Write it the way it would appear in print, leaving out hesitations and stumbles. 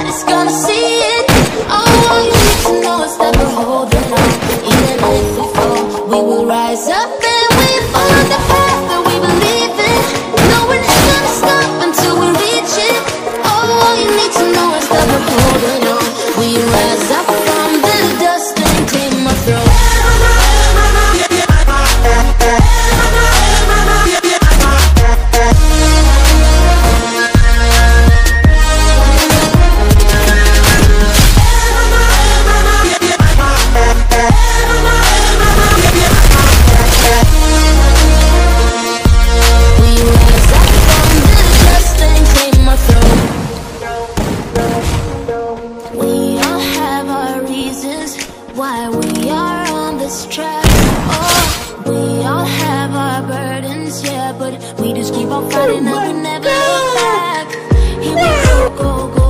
nobody's gonna see it. All you need to know is that we're holding on. Even if we fall, we will rise up and we find the path that we believe in. No, we're not gonna stop until we reach it. All you need to know is that we're holding on. We rise up from the dust and claim our throne. Why we are on this track. Oh, we all have our burdens, yeah, but we just keep on fighting and we never look back. Here we go, go, go.